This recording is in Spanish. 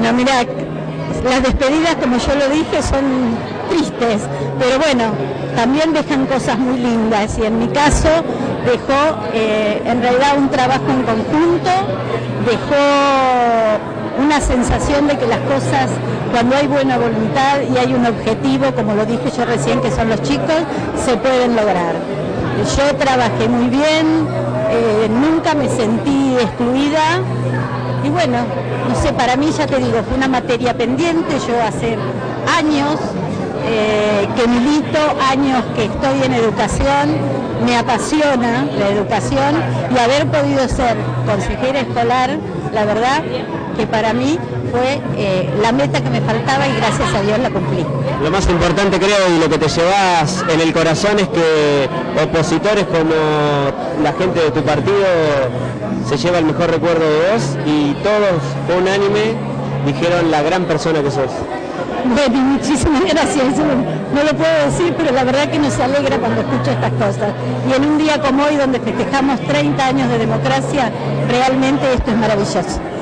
Bueno, mira, las despedidas, como yo lo dije, son tristes, pero bueno, también dejan cosas muy lindas y en mi caso dejó en realidad un trabajo en conjunto, dejó una sensación de que las cosas, cuando hay buena voluntad y hay un objetivo, como lo dije yo recién, que son los chicos, se pueden lograr. Yo trabajé muy bien, nunca me sentí excluida y bueno, no sé, para mí, ya te digo, fue una materia pendiente. Yo hace años que milito, años que estoy en educación, me apasiona la educación y haber podido ser consejera escolar, la verdad que para mí fue la meta que me faltaba y gracias a Dios la cumplí. Lo más importante, creo, y lo que te llevas en el corazón es que opositores como la gente de tu partido se lleva el mejor recuerdo de vos y todos, unánime, dijeron la gran persona que sos. Bueno, muchísimas gracias. No lo puedo decir, pero la verdad que nos alegra cuando escucho estas cosas. Y en un día como hoy, donde festejamos 30 años de democracia, realmente esto es maravilloso.